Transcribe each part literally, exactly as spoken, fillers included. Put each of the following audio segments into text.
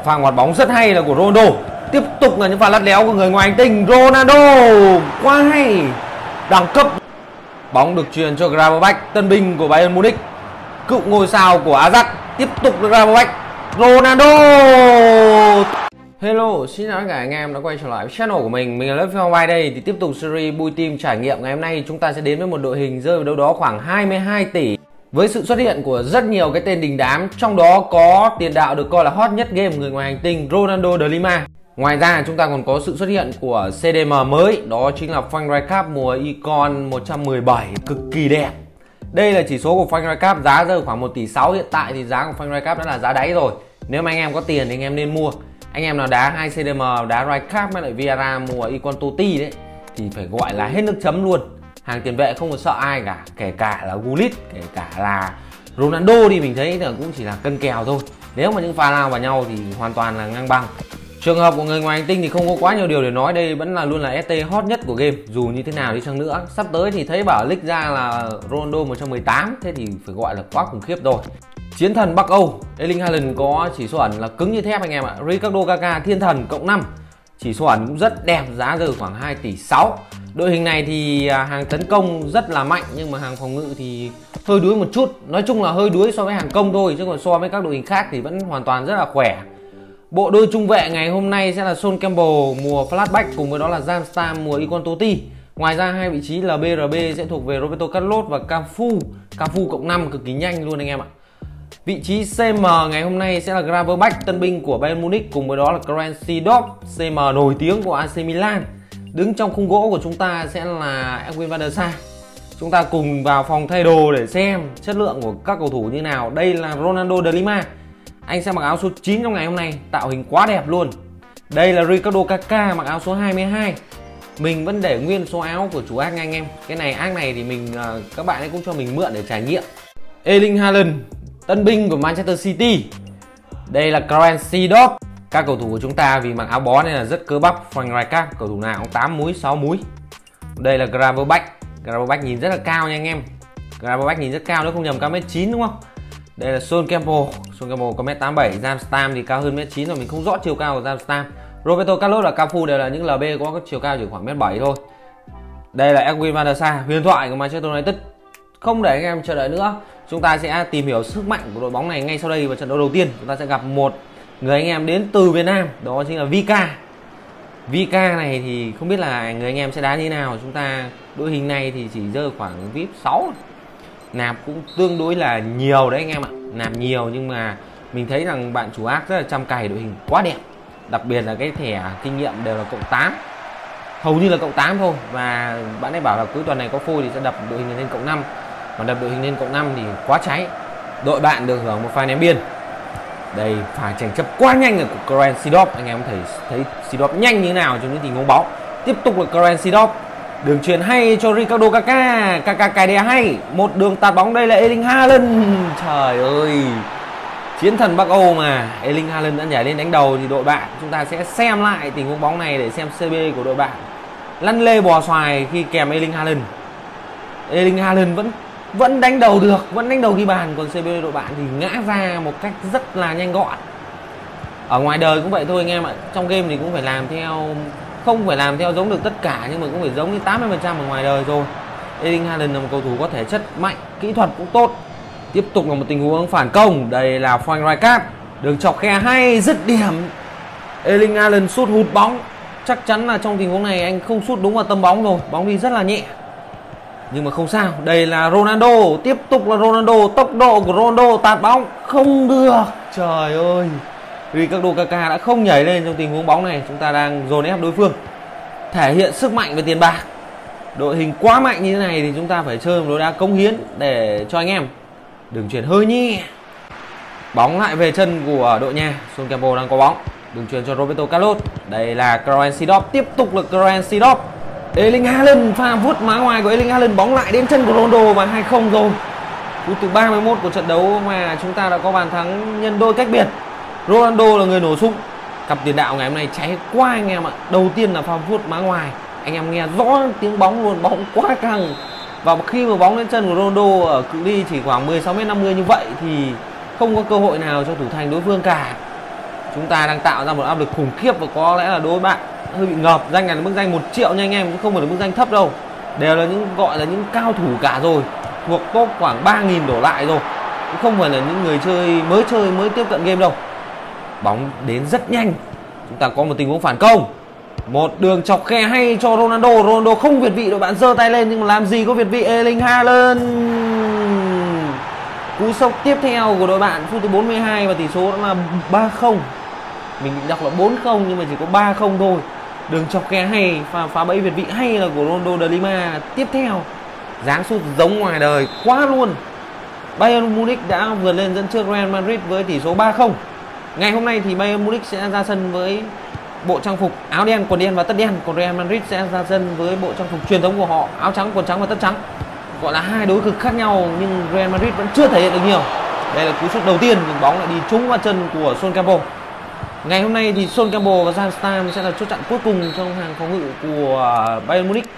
Pha ngoặt bóng rất hay là của Ronaldo. Tiếp tục là những pha lắt léo của người ngoài hành tinh Ronaldo, quá hay, đẳng cấp. Bóng được truyền cho Gravenberch, tân binh của Bayern Munich, cựu ngôi sao của Ajax. Tiếp tục được Gravenberch, Ronaldo. Hello, xin chào tất cả anh em đã quay trở lại với channel của mình. Mình là Lớp Phi đây. Thì tiếp tục series Bui Team trải nghiệm ngày hôm nay, chúng ta sẽ đến với một đội hình rơi vào đâu đó khoảng hai mươi hai tỷ, với sự xuất hiện của rất nhiều cái tên đình đám, trong đó có tiền đạo được coi là hot nhất game người ngoài hành tinh Ronaldo de Lima. Ngoài ra chúng ta còn có sự xuất hiện của xê đê em mới, đó chính là Frank Rijkaard mùa Icon một trăm mười bảy, cực kỳ đẹp. Đây là chỉ số của Frank Rijkaard, giá rơi khoảng một tỷ sáu. Hiện tại thì giá của Frank Rijkaard đã là giá đáy rồi. Nếu mà anh em có tiền thì anh em nên mua. Anh em nào đá hai xê đê em, đá Rijkaard với lại Vieira mùa Icon Totti đấy thì phải gọi là hết nước chấm luôn. Hàng tiền vệ không có sợ ai cả, kể cả là Gullit, kể cả là Ronaldo thì mình thấy là cũng chỉ là cân kèo thôi. Nếu mà những pha lao vào nhau thì hoàn toàn là ngang bằng. Trường hợp của người ngoài hành tinh thì không có quá nhiều điều để nói, đây vẫn là luôn là ét tê hot nhất của game. Dù như thế nào đi chăng nữa, sắp tới thì thấy bảo leak ra là Ronaldo một trăm mười tám, thế thì phải gọi là quá khủng khiếp rồi. Chiến thần Bắc Âu, Erling Haaland có chỉ số ẩn là cứng như thép anh em ạ. Ricardo Kaká thiên thần cộng năm, chỉ số ẩn cũng rất đẹp, giá rơi khoảng hai tỷ sáu. Đội hình này thì hàng tấn công rất là mạnh, nhưng mà hàng phòng ngự thì hơi đuối một chút. Nói chung là hơi đuối so với hàng công thôi, chứ còn so với các đội hình khác thì vẫn hoàn toàn rất là khỏe. Bộ đôi trung vệ ngày hôm nay sẽ là Sol Campbell mùa Flashback, cùng với đó là Jan Stam mùa Icon Totti. Ngoài ra hai vị trí là bê rờ bê sẽ thuộc về Roberto Carlos và Cafu. Cafu cộng năm cực kỳ nhanh luôn anh em ạ. Vị trí xê em ngày hôm nay sẽ là Gravenberch, tân binh của Bayern Munich, cùng với đó là Clarence Seedorf, xê em nổi tiếng của a xê Milan. Đứng trong khung gỗ của chúng ta sẽ là Edwin van der Sar. Chúng ta cùng vào phòng thay đồ để xem chất lượng của các cầu thủ như nào. Đây là Ronaldo de Lima, anh sẽ mặc áo số chín trong ngày hôm nay, tạo hình quá đẹp luôn. Đây là Ricardo Kaká mặc áo số hai mươi hai. Mình vẫn để nguyên số áo của chủ ác nha anh em. Cái này ác này thì mình các bạn ấy cũng cho mình mượn để trải nghiệm. Erling Haaland, tân binh của Manchester City. Đây là Clarence Seedorf. Các cầu thủ của chúng ta vì mặc áo bó nên là rất cơ bắp. Frank Rijkaard, cầu thủ nào cũng tám múi, sáu múi. Đây là Gravenberch. Gravenberch nhìn rất là cao nha anh em. Gravenberch nhìn rất cao, nếu không nhầm cao mét chín đúng không? Đây là Sol Campbell. Sol Campbell có mét tám mươi bảy, Jan Stam thì cao hơn mét chín rồi, mình không rõ chiều cao của Jan Stam. Roberto Carlos và Cafu đều là những lờ bê có chiều cao chỉ khoảng mét bảy thôi. Đây là Edwin van der Sar, huyền thoại của Manchester United. Không để anh em chờ đợi nữa, chúng ta sẽ tìm hiểu sức mạnh của đội bóng này ngay sau đây. Vào trận đấu đầu tiên chúng ta sẽ gặp một người anh em đến từ Việt Nam, đó chính là Vika. Vika này thì không biết là người anh em sẽ đá như thế nào. Chúng ta đội hình này thì chỉ rơi khoảng vê i pê sáu, nạp cũng tương đối là nhiều đấy anh em ạ. Nạp nhiều nhưng mà mình thấy rằng bạn chủ ác rất là chăm cày, đội hình quá đẹp. Đặc biệt là cái thẻ kinh nghiệm đều là cộng tám, hầu như là cộng tám thôi. Và bạn ấy bảo là cuối tuần này có phôi thì sẽ đập đội hình lên cộng năm. Mà đập đội hình lên cộng năm thì quá cháy. Đội bạn được hưởng một pha ném biên. Đây, pha tranh chấp quá nhanh của Clarence Seedorf. Anh em thấy thấy Seedorf nhanh như thế nào trong những tình huống bóng. Tiếp tục là Clarence Seedorf, đường truyền hay cho Ricardo Kaká. Kaká cài đè hay, một đường tạt bóng. Đây là Erling Haaland. Trời ơi, chiến thần Bắc Âu mà. Erling Haaland đã nhảy lên đánh đầu thì đội bạn chúng ta sẽ xem lại tình huống bóng này để xem xê bê của đội bạn lăn lê bò xoài khi kèm Erling Haaland. Erling Haaland vẫn vẫn đánh đầu được, vẫn đánh đầu ghi bàn, còn xê bê đội bạn thì ngã ra một cách rất là nhanh gọn. Ở ngoài đời cũng vậy thôi anh em ạ. Trong game thì cũng phải làm theo, không phải làm theo giống được tất cả, nhưng mà cũng phải giống như tám mươi phần trăm ở ngoài đời rồi. Erling Haaland là một cầu thủ có thể chất mạnh, kỹ thuật cũng tốt. Tiếp tục là một tình huống phản công. Đây là Frank Rijkaard, đường chọc khe hay, dứt điểm. Erling Haaland sút hụt bóng. Chắc chắn là trong tình huống này anh không sút đúng vào tâm bóng rồi, bóng đi rất là nhẹ. Nhưng mà không sao. Đây là Ronaldo, tiếp tục là Ronaldo, tốc độ của Ronaldo tạt bóng không được. Trời ơi, Ricardo Kaká đã không nhảy lên trong tình huống bóng này. Chúng ta đang dồn ép đối phương, thể hiện sức mạnh về tiền bạc. Đội hình quá mạnh như thế này thì chúng ta phải chơi một đối đá cống hiến để cho anh em. Đường truyền hơi nhẹ, bóng lại về chân của đội nhà. Sol Campbell đang có bóng, đường truyền cho Roberto Carlos. Đây là Clarence Seedorf, tiếp tục là Clarence Seedorf. Erling Haaland, pha vuốt má ngoài của Erling Haaland, bóng lại đến chân của Ronaldo và hai không rồi. Phút thứ ba mươi mốt của trận đấu mà chúng ta đã có bàn thắng nhân đôi cách biệt. Ronaldo là người nổ súng. Cặp tiền đạo ngày hôm nay cháy quá anh em ạ. Đầu tiên là pha vuốt má ngoài, anh em nghe rõ tiếng bóng luôn, bóng quá căng. Và khi mà bóng đến chân của Ronaldo ở cự ly chỉ khoảng mười sáu mét năm mươi như vậy thì không có cơ hội nào cho thủ thành đối phương cả. chúng ta đang tạo ra một áp lực khủng khiếp và có lẽ là đối với bạn hơi bị ngợp. Danh này là mức danh một triệu nha anh em, chứ không phải là mức danh thấp đâu. Đều là những gọi là những cao thủ cả rồi, thuộc top khoảng ba nghìn đổ lại rồi, chứ không phải là những người chơi mới chơi mới tiếp cận game đâu. Bóng đến rất nhanh, chúng ta có một tình huống phản công, một đường chọc khe hay cho Ronaldo. Ronaldo không việt vị, đội bạn giơ tay lên nhưng mà làm gì có việt vị. Erling Haaland, cú sốc tiếp theo của đội bạn phút thứ bốn mươi hai và tỷ số đã là ba không. Mình đọc là bốn không nhưng mà chỉ có ba không thôi. Đường chọc khe hay, phá, phá bẫy việt vị hay là của Ronaldo de Lima. Tiếp theo giáng sút giống ngoài đời quá luôn. Bayern Munich đã vượt lên dẫn trước Real Madrid với tỷ số ba không. Ngày hôm nay thì Bayern Munich sẽ ra sân với bộ trang phục áo đen, quần đen và tất đen, còn Real Madrid sẽ ra sân với bộ trang phục truyền thống của họ, áo trắng, quần trắng và tất trắng. Gọi là hai đối cực khác nhau nhưng Real Madrid vẫn chưa thể hiện được nhiều. Đây là cú sút đầu tiên nhưng bóng lại đi trúng vào chân của Son Campbell. Ngày hôm nay thì Son Campbell và Jan Stam sẽ là chốt chặn cuối cùng trong hàng phòng ngự của Bayern Munich.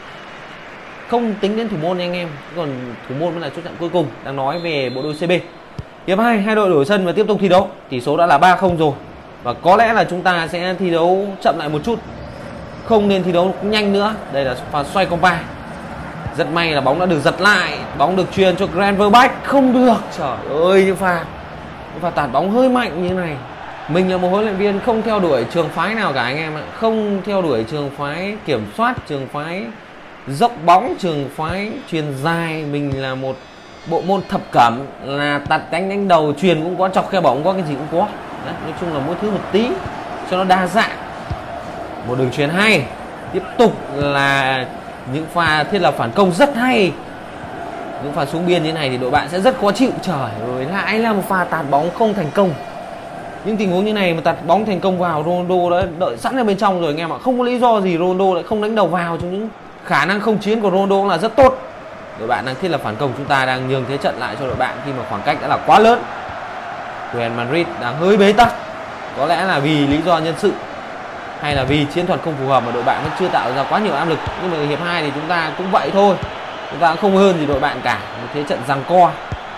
Không tính đến thủ môn nha anh em, còn thủ môn mới là chốt chặn cuối cùng. Đang nói về bộ đôi xê bê. Hiệp hai, hai đội đổi sân và tiếp tục thi đấu. Tỷ số đã là ba không rồi. Và có lẽ là chúng ta sẽ thi đấu chậm lại một chút, không nên thi đấu nhanh nữa. Đây là pha xoay compa. Rất may là bóng đã được giật lại, bóng được truyền cho Gravenberch, không được. Trời ơi, những pha những pha tạt bóng hơi mạnh như thế này. Mình là một huấn luyện viên không theo đuổi trường phái nào cả anh em ạ, không theo đuổi trường phái kiểm soát, trường phái dốc bóng, trường phái truyền dài. Mình là một bộ môn thập cẩm, là tạt đánh đánh đầu, truyền cũng có, chọc khe bóng có, cái gì cũng có. Đấy, nói chung là mỗi thứ một tí cho nó đa dạng. Một đường truyền hay, tiếp tục là những pha thiết lập phản công rất hay. Những pha xuống biên như này thì đội bạn sẽ rất khó chịu. Trời ơi, lại là một pha tạt bóng không thành công. Những tình huống như này mà tạt bóng thành công vào, Ronaldo đã đợi sẵn ở bên trong rồi anh em ạ. Không có lý do gì Ronaldo lại không đánh đầu vào. Trong những khả năng không chiến của Ronaldo là rất tốt. Đội bạn đang thiết lập phản công, chúng ta đang nhường thế trận lại cho đội bạn khi mà khoảng cách đã là quá lớn. Real Madrid đang hơi bế tắc, có lẽ là vì lý do nhân sự hay là vì chiến thuật không phù hợp mà đội bạn vẫn chưa tạo ra quá nhiều áp lực. Nhưng mà hiệp hai thì chúng ta cũng vậy thôi, chúng ta cũng không hơn gì đội bạn cả. Một thế trận giằng co,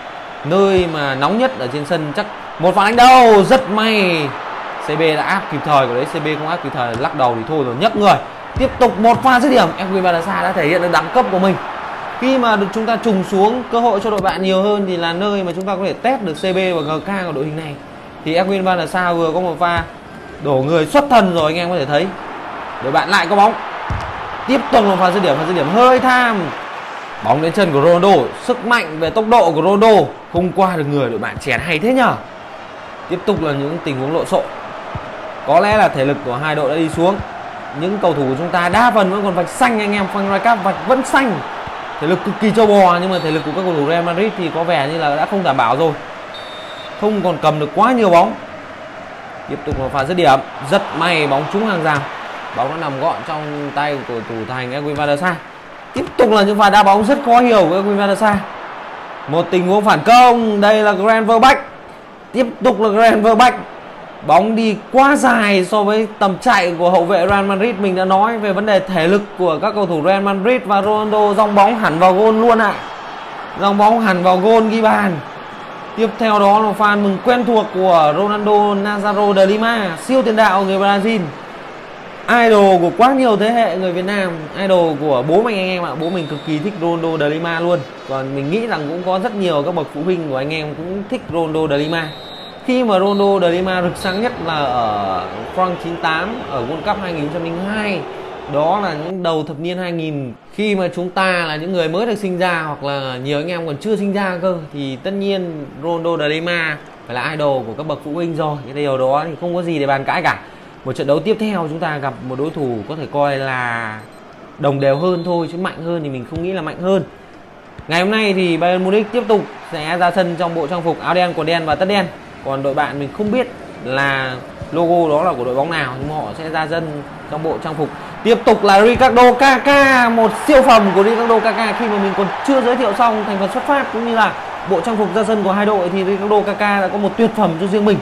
nơi mà nóng nhất ở trên sân. Chắc một pha đánh đầu rất may, xê bê đã áp kịp thời, của đấy xê bê không áp kịp thời lắc đầu thì thôi rồi, nhấc người. Tiếp tục một pha dứt điểm. Edwin Barca đã thể hiện được đẳng cấp của mình. Khi mà được chúng ta trùng xuống, cơ hội cho đội bạn nhiều hơn thì là nơi mà chúng ta có thể test được xê bê và giê ca của đội hình này. Thì Edwin Barca vừa có một pha đổ người xuất thần rồi anh em có thể thấy. Đội bạn lại có bóng, tiếp tục một pha dứt điểm, pha dứt điểm hơi tham. Bóng đến chân của Ronaldo, sức mạnh về tốc độ của Ronaldo không qua được người đội bạn, chèn hay thế nhở. Tiếp tục là những tình huống lộn xộn. Có lẽ là thể lực của hai đội đã đi xuống. Những cầu thủ của chúng ta đa phần vẫn còn vạch xanh anh em, Frank Rijkaard vạch vẫn xanh. Thể lực cực kỳ trâu bò, nhưng mà thể lực của các cầu thủ Real Madrid thì có vẻ như là đã không đảm bảo rồi, không còn cầm được quá nhiều bóng. Tiếp tục một pha dứt điểm, rất may bóng trúng hàng rào, bóng đã nằm gọn trong tay của thủ thành Edwin Barca. Tiếp tục là những pha đá bóng rất khó hiểu của Edwin Barca. Một tình huống phản công, đây là Gravenberch, tiếp tục là Gravenberch. Bóng đi quá dài so với tầm chạy của hậu vệ Real Madrid. Mình đã nói về vấn đề thể lực của các cầu thủ Real Madrid và Ronaldo dòng bóng hẳn vào gôn luôn ạ. À. Dòng bóng hẳn vào gôn ghi bàn. Tiếp theo đó là một pha mừng quen thuộc của Ronaldo Nazário de Lima, siêu tiền đạo người Brazil, idol của quá nhiều thế hệ người Việt Nam, idol của bố mình anh em ạ. Bố mình cực kỳ thích Ronaldo de Lima luôn. Còn mình nghĩ rằng cũng có rất nhiều các bậc phụ huynh của anh em cũng thích Ronaldo de Lima. Khi mà Ronaldo de Lima rực sáng nhất là ở France chín tám, ở World Cup hai nghìn không trăm lẻ hai. Đó là những đầu thập niên hai nghìn. Khi mà chúng ta là những người mới được sinh ra, hoặc là nhiều anh em còn chưa sinh ra cơ, thì tất nhiên Ronaldo de Lima phải là idol của các bậc phụ huynh rồi. Cái điều đó thì không có gì để bàn cãi cả. Một trận đấu tiếp theo chúng ta gặp một đối thủ có thể coi là đồng đều hơn thôi, chứ mạnh hơn thì mình không nghĩ là mạnh hơn. Ngày hôm nay thì Bayern Munich tiếp tục sẽ ra sân trong bộ trang phục áo đen, quần đen và tất đen. Còn đội bạn mình không biết là logo đó là của đội bóng nào, nhưng mà họ sẽ ra sân trong bộ trang phục. Tiếp tục là Ricardo Kaká, một siêu phẩm của Ricardo Kaká. Khi mà mình còn chưa giới thiệu xong thành phần xuất phát cũng như là bộ trang phục ra sân của hai đội thì Ricardo Kaká đã có một tuyệt phẩm cho riêng mình.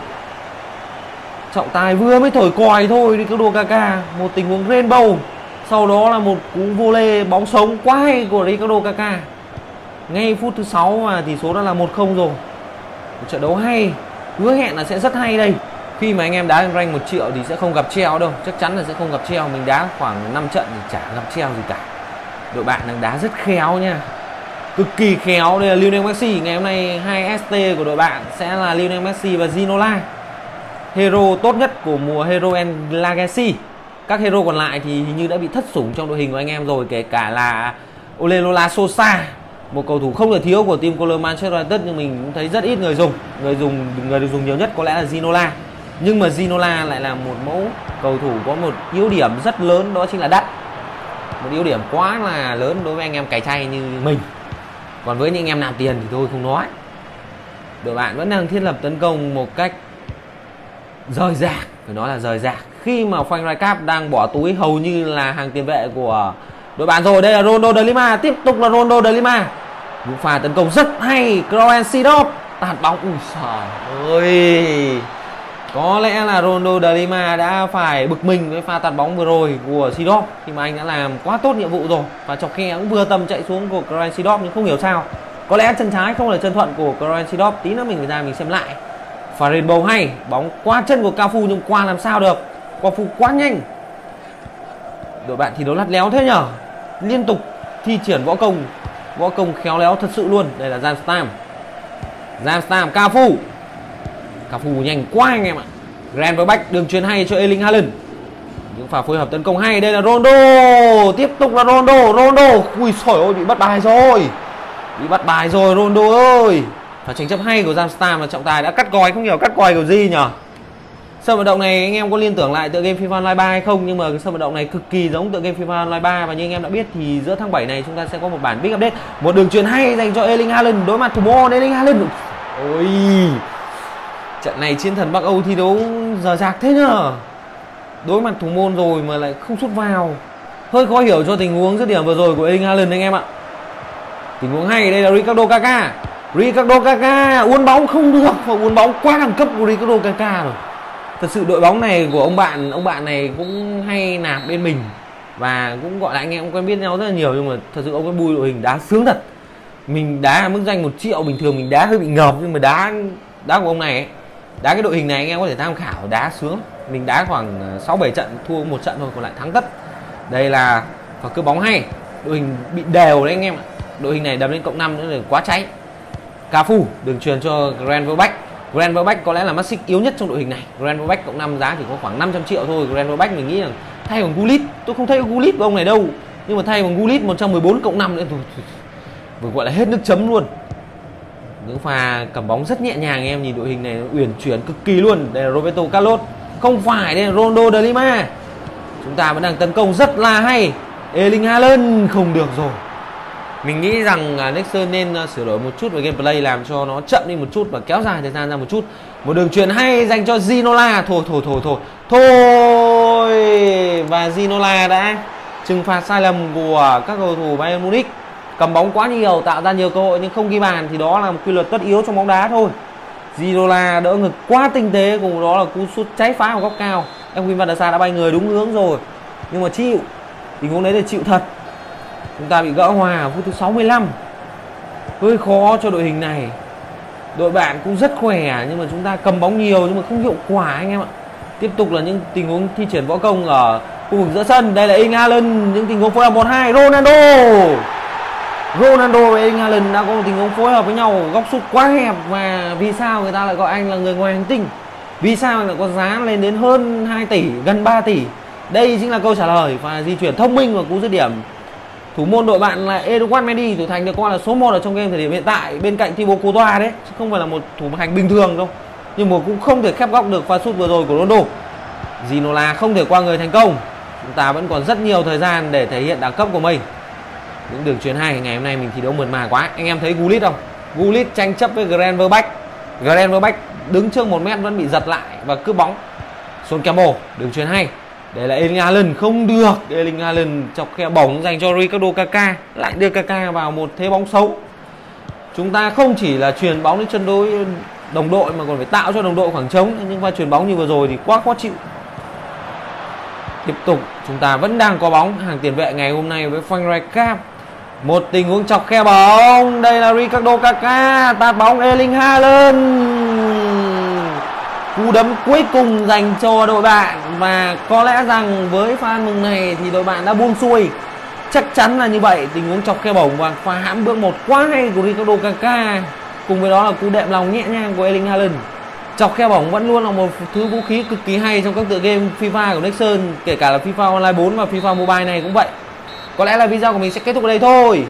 Trọng tài vừa mới thổi còi thôi, Ricardo Kaká một tình huống rainbow, sau đó là một cú volley bóng sống quá hay của Ricardo Kaká. Ngay phút thứ sáu và tỷ số đã là một không rồi. Một trận đấu hay, hứa hẹn là sẽ rất hay đây. Khi mà anh em đá rank một triệu thì sẽ không gặp treo đâu, chắc chắn là sẽ không gặp treo. Mình đá khoảng năm trận thì chả gặp treo gì cả. Đội bạn đang đá rất khéo nha, cực kỳ khéo. Đây là Lionel Messi. Ngày hôm nay hai ét tê của đội bạn sẽ là Lionel Messi và Ginola, hero tốt nhất của mùa Hero and Legacy. Các hero còn lại thì hình như đã bị thất sủng trong đội hình của anh em rồi, kể cả là Ole Lola Sosa, một cầu thủ không thể thiếu của team color Manchester United, nhưng mình cũng thấy rất ít người dùng. Người dùng người được dùng nhiều nhất có lẽ là Ginola. Nhưng mà Ginola lại là một mẫu cầu thủ có một yếu điểm rất lớn, đó chính là đắt. Một yếu điểm quá là lớn đối với anh em cày chay như mình. Còn với những anh em nạp tiền thì thôi không nói. Đội bạn vẫn đang thiết lập tấn công một cách rời rạc, phải nói là rời rạc. Khi mà Frank Rijkaard đang bỏ túi hầu như là hàng tiền vệ của đội bạn rồi. Đây là Ronaldo de Lima, tiếp tục là Ronaldo de Lima. Những pha tấn công rất hay, Clarence Seedorf tạt bóng. Ui trời ơi, có lẽ là Ronaldo de Lima đã phải bực mình với pha tạt bóng vừa rồi của Seedorf, khi mà anh đã làm quá tốt nhiệm vụ rồi. Và chọc khe cũng vừa tầm chạy xuống của Clarence Seedorf, nhưng không hiểu sao có lẽ chân trái không là chân thuận của Clarence Seedorf. Tí nữa mình phải ra mình xem lại. Pha rainbow hay, bóng qua chân của Cafu nhưng qua làm sao được, Cafu quá nhanh. Đội bạn thi đấu lắt léo thế nhở, liên tục thi triển võ công, võ công khéo léo thật sự luôn. Đây là Jamstam, Jamstam, Cafu, Cafu nhanh quá anh em ạ. Grand với Bách, đường truyền hay cho Erling Haaland. Những pha phối hợp tấn công hay. Đây là Ronaldo, tiếp tục là Ronaldo, Ronaldo, ui trời ơi bị bắt bài rồi, bị bắt bài rồi Ronaldo ơi. Và tranh chấp hay của Jamstam là trọng tài đã cắt còi, không hiểu cắt còi kiểu gì nhở. Sân vận động này anh em có liên tưởng lại tựa game FIFA Online ba hay không, nhưng mà cái sân vận động này cực kỳ giống tựa game FIFA Online ba. Và như anh em đã biết thì giữa tháng bảy này chúng ta sẽ có một bản big update. Một đường truyền hay dành cho Erling Haaland đối mặt thủ môn Erling Haaland. Ôi, trận này chiến thần Bắc Âu thi đấu giờ dạc thế nhở, đối mặt thủ môn rồi mà lại không sút vào, hơi khó hiểu cho tình huống dứt điểm vừa rồi của Erling Haaland anh em ạ. Tình huống hay, đây là Ricardo Kaká, Ricardo Kaká uốn bóng không được, và uốn bóng quá đẳng cấp của Ricardo Kaká rồi. Thật sự đội bóng này của ông bạn ông bạn này cũng hay nạp bên mình và cũng gọi là anh em cũng quen biết nhau rất là nhiều, nhưng mà thật sự ông cái bùi đội hình đá sướng thật. Mình đá mức danh một triệu, bình thường mình đá hơi bị ngợp, nhưng mà đá đá của ông này ấy, đá cái đội hình này anh em có thể tham khảo, đá sướng. Mình đá khoảng sáu bảy trận thua một trận thôi, còn lại thắng tất. Đây là và cướp bóng hay, đội hình bị đều đấy anh em ạ. Đội hình này đập lên cộng năm nữa là quá cháy. Cafu đường truyền cho Grand Verbeek. Grand Verbeek có lẽ là mắt xích yếu nhất trong đội hình này. Grand Verbeek cộng năm giá chỉ có khoảng năm trăm triệu thôi. Grand Verbeek mình nghĩ là thay bằng Gullit, tôi không thay Gullit của ông này đâu, nhưng mà thay bằng Gullit một trăm mười bốn cộng năm nữa thôi, vừa gọi là hết nước chấm luôn. Những pha cầm bóng rất nhẹ nhàng, em nhìn đội hình này uyển chuyển cực kỳ luôn. Đây là Roberto Carlos, không phải, đây là Ronaldo de Lima. Chúng ta vẫn đang tấn công rất là hay. Erling Haaland không được rồi. Mình nghĩ rằng Nixon nên sửa đổi một chút về gameplay, làm cho nó chậm đi một chút và kéo dài thời gian ra một chút. Một đường truyền hay dành cho Ginola. Thôi thôi thôi thôi thôi. Và Ginola đã trừng phạt sai lầm của các cầu thủ Bayern Munich. Cầm bóng quá nhiều, tạo ra nhiều cơ hội nhưng không ghi bàn, thì đó là một quy luật tất yếu trong bóng đá thôi. Ginola đỡ ngực quá tinh tế, cùng đó là cú sút cháy phá ở góc cao. Em Wim van der Sar đã bay người đúng hướng rồi, nhưng mà chịu, tình huống đấy là chịu thật. Chúng ta bị gỡ hòa ở phút thứ sáu mươi lăm. Hơi khó cho đội hình này. Đội bạn cũng rất khỏe nhưng mà chúng ta cầm bóng nhiều nhưng mà không hiệu quả anh em ạ. Tiếp tục là những tình huống thi triển võ công ở khu vực giữa sân. Đây là Erling Haaland, những tình huống phối hợp một hai. Ronaldo Ronaldo và Erling Haaland đã có một tình huống phối hợp với nhau, góc sút quá hẹp. Và vì sao người ta lại gọi anh là người ngoài hành tinh? Vì sao lại có giá lên đến hơn hai tỷ, gần ba tỷ? Đây chính là câu trả lời. Và di chuyển thông minh và cú dứt điểm. Thủ môn đội bạn là Edouard Mendy, thủ thành được coi là số một ở trong game thời điểm hiện tại, bên cạnh Thibaut Courtois đấy, chứ không phải là một thủ thành bình thường đâu. Nhưng mà cũng không thể khép góc được pha sút vừa rồi của Ronaldo. Ginola không thể qua người thành công. Chúng ta vẫn còn rất nhiều thời gian để thể hiện đẳng cấp của mình. Những đường truyền hay, ngày hôm nay mình thi đấu mượt mà quá. Anh em thấy Gullit không? Gullit tranh chấp với Grand Verbeek. Grand Verbeek đứng trước một mét vẫn bị giật lại và cướp bóng. Son Campbell, đường truyền hay. Đây là Erling Haaland, không được. Erling Haaland chọc khe bóng dành cho Ricardo Kaká, lại đưa Kaká vào một thế bóng xấu. Chúng ta không chỉ là truyền bóng đến chân đối đồng đội mà còn phải tạo cho đồng đội khoảng trống. Nhưng pha truyền bóng như vừa rồi thì quá khó chịu. Tiếp tục chúng ta vẫn đang có bóng. Hàng tiền vệ ngày hôm nay với Frank Rijkaard. Một tình huống chọc khe bóng. Đây là Ricardo Kaká, tạt bóng Erling Haaland. Cú đấm cuối cùng dành cho đội bạn, và có lẽ rằng với pha ăn mừng này thì đội bạn đã buông xuôi. Chắc chắn là như vậy. Tình huống chọc khe bổng và pha hãm bước một quá hay của Ricardo Kaká, cùng với đó là cú đệm lòng nhẹ nhàng của Erling Haaland. Chọc khe bổng vẫn luôn là một thứ vũ khí cực kỳ hay trong các tựa game FIFA của Nexon, kể cả là FIFA Online bốn và FIFA Mobile này cũng vậy. Có lẽ là video của mình sẽ kết thúc ở đây thôi.